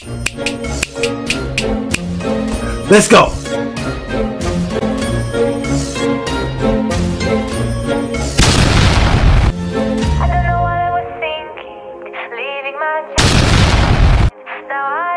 Let's go. I don't know what I was thinking, leaving my now